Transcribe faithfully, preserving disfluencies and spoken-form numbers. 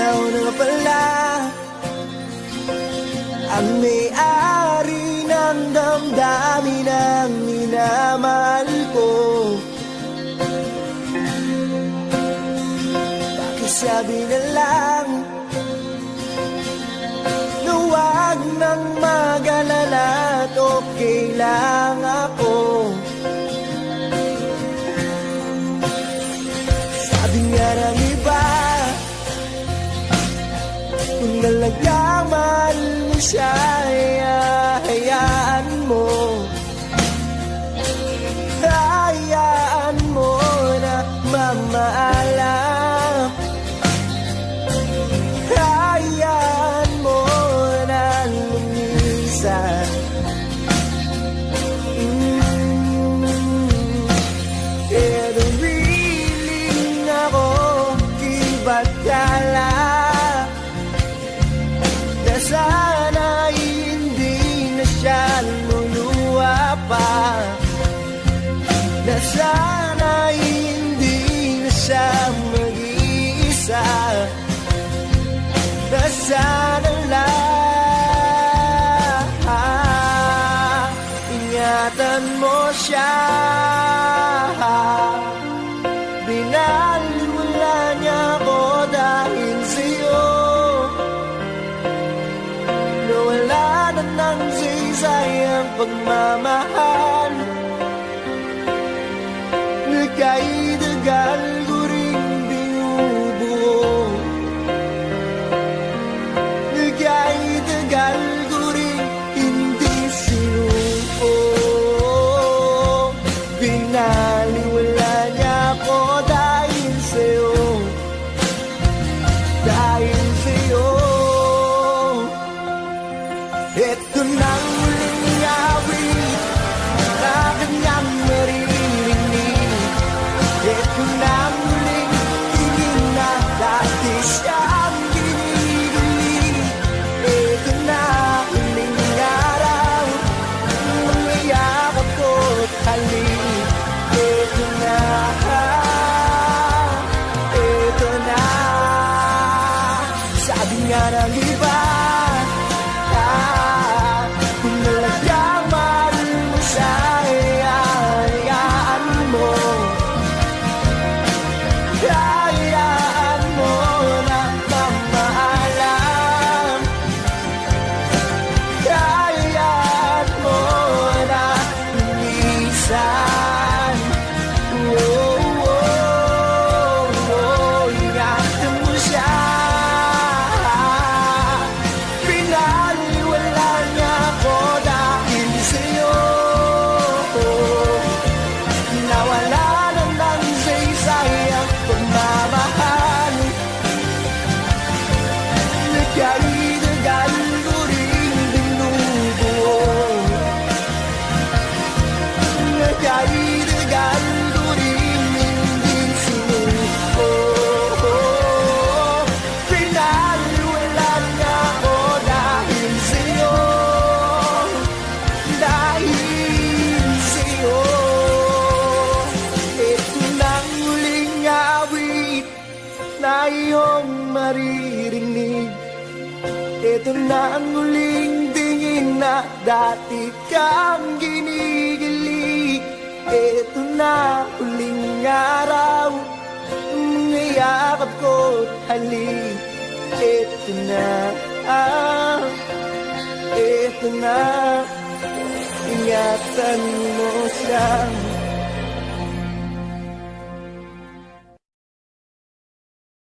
ikaw na pala ang may-ari ng damdamin ng minamahal ko. Pakisabi na lang na huwag nang mag-alala at okay lang ako. Sabi nga ng iba, kung talagang mahal mo siya, hayaan mo. Hayaan mo na mamaalam. Hayaan mo na lumisan. mm. Kaya dumiling ako, ibatala na sana hindi na siya luluwa pa, na sana hindi na siya mag-iisa, na sana lang ingatan mo siya. Binaliwala niya ako dahil sa'yo, nawala na ng saysayang pagmamahal. Nagkaidagal ko rin binubuo, nagkaidagal ko rin hindi sinuko. Binaliwala niya ako dahil sa'yo, dahil sa'yo. Ito nang huling awit na kanyang maririnig. Ito nang huling tingin na dati siyang ginigilig. Ito na huling araw, mga yakap ko't halik. Ito na, ito na. Sabi nga ng iba, kung talagang mahal mo siya, hayaan mo. Hayaan mo na mamaalam. Hayaan mo na lumisan. Oh, oh, oh, ingatan mo siya. Pinaliwala niya ako dahil sa'yo, nawala na ng saysayang pagmamahal. Nagkaidagal ko rin binubuo, nagkaidagal ko rin hindi sinuko. Pinaliwala niya ako dahil sa'yo, dahil sa'yo. Ito nang huling awit na iyong maririnig. Ito na ang huling tingin na dati kang ginigilig. Ito na huling araw, mga yakap ko't halik. Ito na, ah, ito na, ingatan mo